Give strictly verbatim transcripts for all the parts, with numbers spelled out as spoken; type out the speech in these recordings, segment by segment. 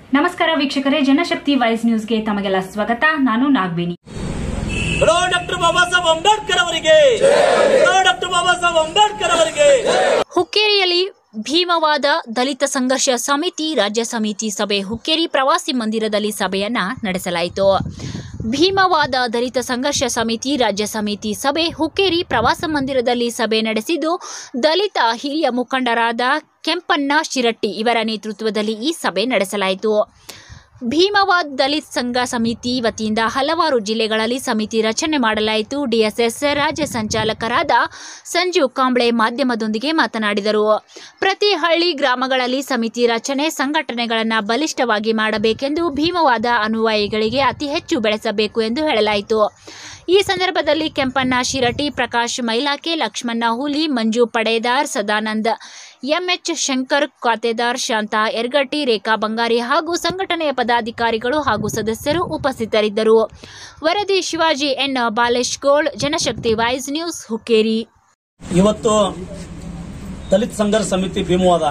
ನಮಸ್ಕಾರ ವೀಕ್ಷಕರೇ, ಜನಶಕ್ತಿ ವಾಯ್ಸ್ ನ್ಯೂಸ್ಗೆ ತಮಗೆಲ್ಲ ಸ್ವಾಗತ. ನಾನು ನಾಗವೇಣಿ. ಡಾಕ್ಟರ್ ಬಾಬಾ ಸಾಹೇಬ್ ಅಂಬೇಡ್ಕರ್ ಅವರಿಗೆ, ಡಾಕ್ಟರ್ ಬಾಬಾ ಸಾಹೇಬ್ ಅಂಬೇಡ್ಕರ್ ಅವರಿಗೆ. ಹುಕ್ಕೇರಿಯಲ್ಲಿ ಭೀಮವಾದ ದಲಿತ ಸಂಘರ್ಷ ಸಮಿತಿ ರಾಜ್ಯ ಸಮಿತಿ ಸಭೆ ಹುಕ್ಕೇರಿ ಪ್ರವಾಸಿ ಮಂದಿರದಲ್ಲಿ ಸಭೆಯನ್ನ ನಡೆಸಲಾಯಿತು. ಭೀಮವಾದ ದಲಿತ ಸಂಘರ್ಷ ಸಮಿತಿ ರಾಜ್ಯ ಸಮಿತಿ ಸಭೆ ಹುಕ್ಕೇರಿ ಪ್ರವಾಸ ಮಂದಿರದಲ್ಲಿ ಸಭೆ ನಡೆಸಿದ್ದು, ದಲಿತ ಹಿರಿಯ ಮುಖಂಡರಾದ ಕೆಂಪಣ್ಣ ಶಿರಟ್ಟಿ ಇವರ ನೇತೃತ್ವದಲ್ಲಿ ಈ ಸಭೆ ನಡೆಸಲಾಯಿತು. ಭೀಮವಾದ ದಲಿತ ಸಂಘ ಸಮಿತಿ ವತಿಯಿಂದ ಹಲವಾರು ಜಿಲ್ಲೆಗಳಲ್ಲಿ ಸಮಿತಿ ರಚನೆ ಮಾಡಲಾಯಿತು. ಡಿಎಸ್ಎಸ್ ರಾಜ್ಯ ಸಂಚಾಲಕರಾದ ಸಂಜೀವ್ ಕಾಂಬ್ಳೆ ಮಾಧ್ಯಮದೊಂದಿಗೆ ಮಾತನಾಡಿದರು. ಪ್ರತಿ ಹಳ್ಳಿ ಗ್ರಾಮಗಳಲ್ಲಿ ಸಮಿತಿ ರಚನೆ ಸಂಘಟನೆಗಳನ್ನು ಬಲಿಷ್ಠವಾಗಿ ಮಾಡಬೇಕೆಂದು, ಭೀಮವಾದ ಅನುಯಾಯಿಗಳಿಗೆ ಅತಿ ಹೆಚ್ಚು ಬೆಳೆಸಬೇಕು ಎಂದು ಹೇಳಲಾಯಿತು. ಈ ಸಂದರ್ಭದಲ್ಲಿ ಕೆಂಪಣ್ಣ ಶಿರಟ್ಟಿ, ಪ್ರಕಾಶ್ ಮೈಲಾಕೆ, ಲಕ್ಷ್ಮಣ ಹುಲಿ, ಮಂಜು ಪಡೇದಾರ್, ಸದಾನಂದ್, ಎಂಎಚ್ ಶಂಕರ್ ಖಾತೆದಾರ್, ಶಾಂತಾ ಯರ್ಗಟ್ಟಿ, ರೇಖಾ ಬಂಗಾರಿ ಹಾಗೂ ಸಂಘಟನೆಯ ಪದಾಧಿಕಾರಿಗಳು ಹಾಗೂ ಸದಸ್ಯರು ಉಪಸ್ಥಿತರಿದ್ದರು. ವರದಿ Shivaji N Baleshgol, Janashakti voice news, Hukkeri. ಇವತ್ತು ದಲಿತ ಸಂಘರ್ಷ ಸಮಿತಿ ಭೀಮವಾದ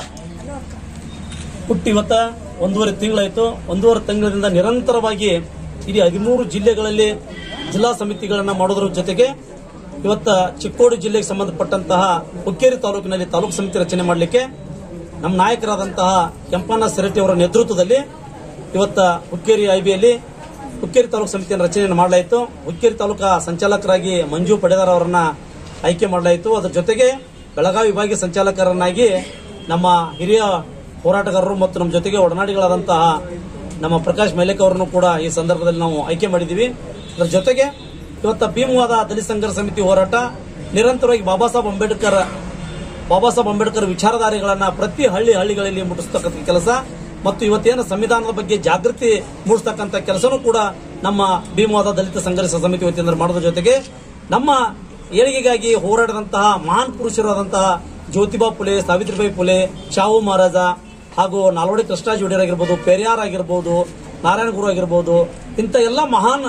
ಹುಟ್ಟಿ ಇವತ್ತ ಒಂದೂವರೆ ತಿಂಗಳಾಯಿತು. ಒಂದೂವರೆ ತಿಂಗಳಿಂದ ನಿರಂತರವಾಗಿ ಇಡೀ ಹದಿಮೂರು ಜಿಲ್ಲೆಗಳಲ್ಲಿ ಜಿಲ್ಲಾ ಸಮಿತಿಗಳನ್ನು ಮಾಡೋದ್ರ ಜೊತೆಗೆ ಇವತ್ತ ಚಿಕ್ಕೋಡಿ ಜಿಲ್ಲೆಗೆ ಸಂಬಂಧಪಟ್ಟಂತಹ ಹುಕ್ಕೇರಿ ತಾಲೂಕಿನಲ್ಲಿ ತಾಲೂಕು ಸಮಿತಿ ರಚನೆ ಮಾಡಲಿಕ್ಕೆ ನಮ್ಮ ನಾಯಕರಾದಂತಹ ಕೆಂಪಣ್ಣ ಶಿರಟ್ಟಿ ಅವರ ನೇತೃತ್ವದಲ್ಲಿ ಇವತ್ತ ಹುಕ್ಕೇರಿ ಐಬಿಯಲ್ಲಿ ಹುಕ್ಕೇರಿ ತಾಲೂಕು ಸಮಿತಿಯನ್ನು ರಚನೆ ಮಾಡಲಾಯಿತು. ಹುಕ್ಕೇರಿ ತಾಲೂಕಾ ಸಂಚಾಲಕರಾಗಿ ಮಂಜು ಪಡೇದಾರ್ ಅವರನ್ನ ಆಯ್ಕೆ ಮಾಡಲಾಯಿತು. ಅದರ ಜೊತೆಗೆ ಬೆಳಗಾವಿ ವಿಭಾಗೀಯ ಸಂಚಾಲಕರನ್ನಾಗಿ ನಮ್ಮ ಹಿರಿಯ ಹೋರಾಟಗಾರರು ಮತ್ತು ನಮ್ಮ ಜೊತೆಗೆ ಒಡನಾಡಿಗಳಾದಂತಹ ನಮ್ಮ ಪ್ರಕಾಶ್ ಮೈಲೇಕ್ ಅವರನ್ನು ಕೂಡ ಈ ಸಂದರ್ಭದಲ್ಲಿ ನಾವು ಆಯ್ಕೆ ಮಾಡಿದ್ದೀವಿ. ಅದರ ಜೊತೆಗೆ ಇವತ್ತ ಭೀಮವಾದ ದಲಿತ ಸಂಘರ್ಷ ಸಮಿತಿ ಹೋರಾಟ ನಿರಂತರವಾಗಿ ಬಾಬಾ ಸಾಹೇಬ್ ಅಂಬೇಡ್ಕರ್ ಬಾಬಾ ಸಾಹೇಬ್ ಅಂಬೇಡ್ಕರ್ ವಿಚಾರಧಾರೆಗಳನ್ನ ಪ್ರತಿ ಹಳ್ಳಿ ಹಳ್ಳಿಗಳಲ್ಲಿ ಮುಟ್ಟಿಸ್ತಕ್ಕಂಥ ಕೆಲಸ ಮತ್ತು ಇವತ್ತೇನು ಸಂವಿಧಾನದ ಬಗ್ಗೆ ಜಾಗೃತಿ ಮೂಡಿಸ್ತಕ್ಕಂಥ ಕೆಲಸನೂ ಕೂಡ ನಮ್ಮ ಭೀಮವಾದ ದಲಿತ ಸಂಘರ್ಷ ಸಮಿತಿ ವತಿಯಿಂದ ಮಾಡೋದ್ರ ಜೊತೆಗೆ ನಮ್ಮ ಏಳಿಗೆಗಾಗಿ ಹೋರಾಡಿದಂತಹ ಮಹಾನ್ ಪುರುಷರಾದಂತಹ ಜ್ಯೋತಿಬಾ ಫುಲೆ, ಸಾವಿತ್ರಿಬಾಯಿ ಫುಲೆ, ಶಾಹು ಮಹಾರಾಜ ಹಾಗೂ ನಾಲ್ವಡಿ ಕೃಷ್ಣರಾಜ ಒಡೆಯರ್ ಆಗಿರ್ಬೋದು, ಪೆರಿಯಾರ್ ಆಗಿರ್ಬೋದು, ನಾರಾಯಣ ಗುರು ಆಗಿರ್ಬೋದು, ಇಂಥ ಎಲ್ಲ ಮಹಾನ್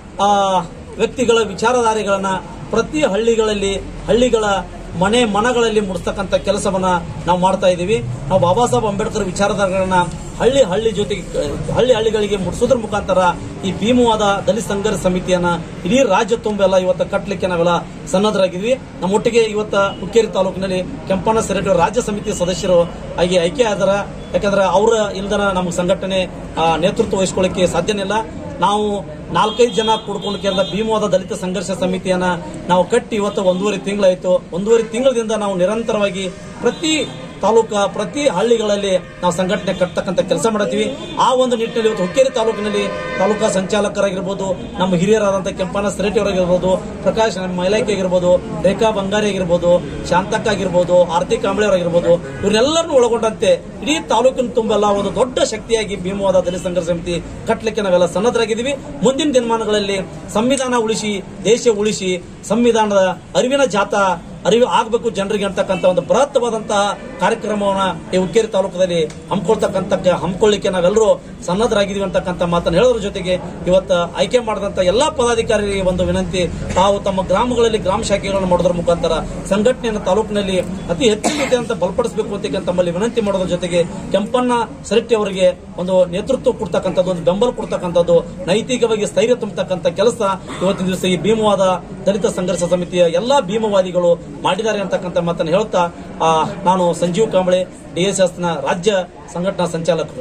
ವ್ಯಕ್ತಿಗಳ ವಿಚಾರಧಾರೆಗಳನ್ನ ಪ್ರತಿ ಹಳ್ಳಿಗಳಲ್ಲಿ ಹಳ್ಳಿಗಳ ಮನೆ ಮನಗಳಲ್ಲಿ ಮೂಡಿಸ್ತಕ್ಕಂಥ ಕೆಲಸವನ್ನ ನಾವು ಮಾಡ್ತಾ ಇದ್ದೀವಿ. ನಾವು ಬಾಬಾ ಸಾಹೇಬ್ ಅಂಬೇಡ್ಕರ್ ವಿಚಾರಧಾರೆಗಳನ್ನ ಹಳ್ಳಿ ಹಳ್ಳಿ ಜೊತೆಗೆ ಹಳ್ಳಿ ಹಳ್ಳಿಗಳಿಗೆ ಮುಟ್ಟಿಸೋದ್ರ ಮುಖಾಂತರ ಈ ಭೀಮವಾದ ದಲಿತ ಸಂಘರ್ಷ ಸಮಿತಿಯನ್ನ ಇಡೀ ರಾಜ್ಯ ತುಂಬೆಲ್ಲ ಇವತ್ತು ಕಟ್ಟಲಿಕ್ಕೆ ನಾವೆಲ್ಲ ಸನ್ನದ್ಧರಾಗಿದ್ವಿ. ನಮ್ಮೊಟ್ಟಿಗೆ ಇವತ್ತ ಹುಕ್ಕೇರಿ ತಾಲೂಕಿನಲ್ಲಿ ಕೆಂಪಣ್ಣ ಶಿರಟ್ಟಿ ರಾಜ್ಯ ಸಮಿತಿ ಸದಸ್ಯರು ಆಗಿ ಆಯ್ಕೆ ಆದಾರ. ಯಾಕಂದ್ರೆ ಅವರ ಇಲ್ದನ ನಮ್ಮ ಸಂಘಟನೆ ನೇತೃತ್ವ ವಹಿಸಿಕೊಳ್ಳಕ್ಕೆ ಸಾಧ್ಯನೇ ಇಲ್ಲ. ನಾವು ನಾಲ್ಕೈದು ಜನ ಕೂಡ್ಕೊಂಡು ಕೇಳಿದ ಭೀಮವಾದ ದಲಿತ ಸಂಘರ್ಷ ಸಮಿತಿಯನ್ನ ನಾವು ಕಟ್ಟಿ ಇವತ್ತು ಒಂದೂವರೆ ತಿಂಗಳಾಯಿತು. ಒಂದೂವರೆ ತಿಂಗಳಿಂದ ನಾವು ನಿರಂತರವಾಗಿ ಪ್ರತಿ ತಾಲೂಕಾ ಪ್ರತಿ ಹಳ್ಳಿಗಳಲ್ಲಿ ನಾವು ಸಂಘಟನೆ ಕಟ್ಟತಕ್ಕಂಥ ಕೆಲಸ ಮಾಡುತ್ತೀವಿ. ಆ ಒಂದು ನಿಟ್ಟಿನಲ್ಲಿ ಇವತ್ತು ಹುಕ್ಕೇರಿ ತಾಲೂಕಿನಲ್ಲಿ ತಾಲೂಕಾ ಸಂಚಾಲಕರಾಗಿರ್ಬೋದು, ನಮ್ಮ ಹಿರಿಯರಾದಂತಹ ಕೆಂಪಣ್ಣ ಶಿರಟ್ಟಿ ಅವರಾಗಿರ್ಬೋದು, ಪ್ರಕಾಶ್ ಮೈಲಾಕೆ ಆಗಿರ್ಬೋದು, ರೇಖಾ ಬಂಗಾರಿ ಆಗಿರ್ಬೋದು, ಶಾಂತಕ್ಕ ಆಗಿರ್ಬೋದು, ಆರತಿ ಕಾಂಬ್ಳೆ ಅವರಾಗಿರ್ಬೋದು, ಇವರೆಲ್ಲರನ್ನು ಒಳಗೊಂಡಂತೆ ಇಡೀ ತಾಲೂಕಿನ ತುಂಬೆಲ್ಲ ಒಂದು ದೊಡ್ಡ ಶಕ್ತಿಯಾಗಿ ಭೀಮವಾದ ದಲಿತ ಸಂಘರ್ಷ ಸಮಿತಿ ಕಟ್ಟಲಿಕ್ಕೆ ನಾವೆಲ್ಲ ಸನ್ನದ್ಧರಾಗಿದ್ದೀವಿ. ಮುಂದಿನ ದಿನಮಾನಗಳಲ್ಲಿ ಸಂವಿಧಾನ ಉಳಿಸಿ ದೇಶ ಉಳಿಸಿ ಸಂವಿಧಾನದ ಅರಿವಿನ ಜಾಥಾ ಅರಿವು ಆಗಬೇಕು ಜನರಿಗೆ ಅಂತಕ್ಕಂಥ ಒಂದು ಬೃಹತ್ವಾದಂತಹ ಕಾರ್ಯಕ್ರಮವನ್ನ ಈ ಹುಕ್ಕೇರಿ ತಾಲೂಕದಲ್ಲಿ ಹಮ್ಮಿಕೊಳ್ತಕ್ಕಂಥ ಹಮ್ಮಿಕೊಳ್ಳಿಕ್ಕೆ ನಾವೆಲ್ಲರೂ ಸನ್ನದ್ಧರಾಗಿದ್ದೀವಿ ಅಂತಕ್ಕಂಥ ಮಾತನ್ನು ಹೇಳೋದ್ರ ಜೊತೆಗೆ ಇವತ್ತು ಆಯ್ಕೆ ಮಾಡಿದಂತ ಎಲ್ಲಾ ಪದಾಧಿಕಾರಿಗೆ ಒಂದು ವಿನಂತಿ, ತಾವು ತಮ್ಮ ಗ್ರಾಮಗಳಲ್ಲಿ ಗ್ರಾಮ ಶಾಖೆಗಳನ್ನು ಮಾಡೋದ್ರ ಮುಖಾಂತರ ಸಂಘಟನೆಯನ್ನು ತಾಲೂಕಿನಲ್ಲಿ ಅತಿ ಹೆಚ್ಚಿನ ರೀತಿಯಂತ ಬಲಪಡಿಸಬೇಕು ಅಂತ ತಮ್ಮಲ್ಲಿ ವಿನಂತಿ ಮಾಡೋದ್ರ ಜೊತೆಗೆ ಕೆಂಪಣ್ಣ ಶಿರಟ್ಟಿ ಅವರಿಗೆ ಒಂದು ನೇತೃತ್ವ ಕೊಡ್ತಕ್ಕಂಥದ್ದು, ಒಂದು ಬೆಂಬಲ ಕೊಡ್ತಕ್ಕಂಥದ್ದು, ನೈತಿಕವಾಗಿ ಸ್ಥೈರ್ಯ ತುಂಬತಕ್ಕಂಥ ಕೆಲಸ ಇವತ್ತಿನ ದಿವಸ ಈ ಭೀಮವಾದ ದಲಿತ ಸಂಘರ್ಷ ಸಮಿತಿಯ ಎಲ್ಲಾ ಭೀಮವಾದಿಗಳು ಮಾಡಿದ್ದಾರೆ ಅಂತಕ್ಕಂಥ ಮಾತನ್ನು ಹೇಳುತ್ತಾ ನಾನು ಸಂಜೀವ್ ಕಾಂಬ್ಳೆ, ಡಿಎಸ್ಎಸ್ನ ರಾಜ್ಯ ಸಂಘಟನಾ ಸಂಚಾಲಕರು.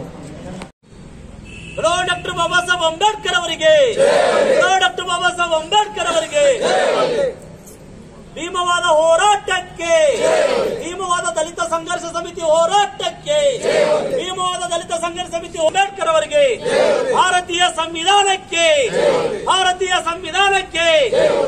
ಡಾಕ್ಟರ್ ಬಾಬಾ ಸಾಹೇಬ್ ಅಂಬೇಡ್ಕರ್ ಅವರಿಗೆ, ಡಾಕ್ಟರ್ ಬಾಬಾ ಸಾಹೇಬ್ ಅಂಬೇಡ್ಕರ್ ಅವರಿಗೆ. ಭೀಮವಾದ ಹೋರಾಟಕ್ಕೆ, ಭೀಮವಾದ ದಲಿತ ಸಂಘರ್ಷ ಸಮಿತಿ ಹೋರಾಟಕ್ಕೆ, ಭೀಮವಾದ ದಲಿತ ಸಂಘರ್ಷ ಸಮಿತಿ ಅಂಬೇಡ್ಕರ್ ಅವರಿಗೆ. ಭಾರತೀಯ ಸಂವಿಧಾನಕ್ಕೆ, ಭಾರತೀಯ ಸಂವಿಧಾನಕ್ಕೆ